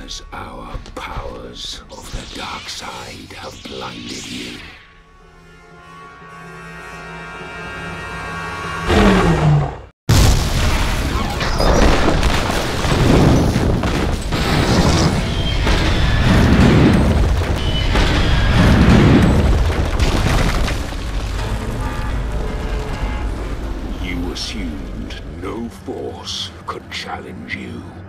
As our powers of the dark side have blinded you. You assumed no force could challenge you.